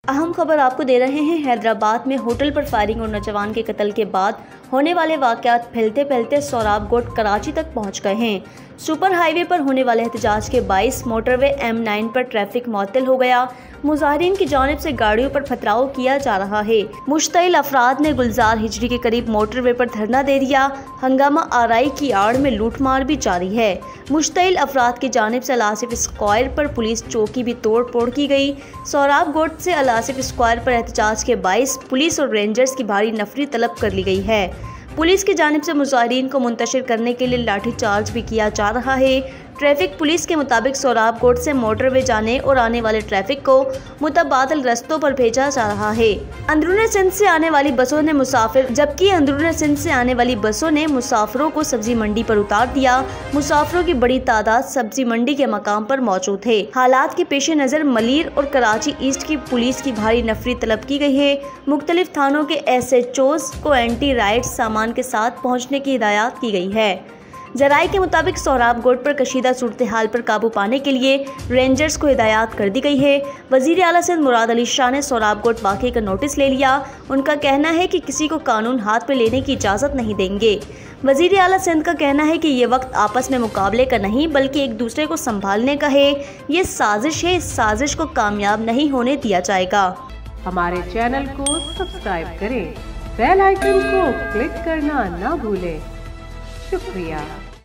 अहम खबर आपको दे रहे हैं। हैदराबाद में होटल पर फायरिंग और नौजवान के कत्ल के बाद होने वाले वाकयात फैलते फैलते सोराबकोट कराची तक पहुंच गए हैं। सुपर हाईवे पर होने वाले एहतजाज के बाइस मोटरवे M9 पर ट्रैफिक मुअत्तल हो गया। मुजाहिरीन की जानिब से गाड़ियों पर पथराव किया जा रहा है। मुश्तइल अफराद ने गुलजार हिजरी के करीब मोटरवे पर धरना दे दिया। हंगामा आराई की आड़ में लूटमार भी जारी है। मुश्तइल अफराद की जानिब से अलासिफ स्क्वायर पर पुलिस चौकी भी तोड़ फोड़ की गई। सोराबकोट से अलासिफ स्क्वायर पर एहतजाज के बाइस पुलिस और रेंजर्स की भारी नफरी तलब कर ली गई है। पुलिस की जानिब से मुजाहिरीन को मुंतशिर करने के लिए लाठीचार्ज भी किया जा रहा है। ट्रैफिक पुलिस के मुताबिक सोराबकोट से मोटरवे जाने और आने वाले ट्रैफिक को मुतबादिल रस्तों पर भेजा जा रहा है। अंदरूनी सिंध से आने वाली बसों ने मुसाफिरों को सब्जी मंडी पर उतार दिया। मुसाफिरों की बड़ी तादाद सब्जी मंडी के मकाम पर मौजूद है। हालात के पेश नज़र मलीर और कराची ईस्ट की पुलिस की भारी नफरी तलब की गई है। मुख्तलिफ थानों के SHOs को एंटी राइट सामान के साथ पहुँचने की हिदायत की गई है। जराये के मुताबिक सोराबकोट पर कशीदा सूरत हाल पर काबू पाने के लिए रेंजर्स को हिदायत कर दी गई है। वजीर आला सिंध मुराद अली शाह ने सोराबकोट वाक़े का नोटिस ले लिया। उनका कहना है कि किसी को कानून हाथ में लेने की इजाज़त नहीं देंगे। वजीर आला सिंध का कहना है कि ये वक्त आपस में मुकाबले का नहीं बल्कि एक दूसरे को संभालने का है। ये साजिश है, इस साजिश को कामयाब नहीं होने दिया जाएगा। हमारे चैनल को सब्सक्राइब करें, बेल आइकन को क्लिक करना ना भूलें। शुक्रिया।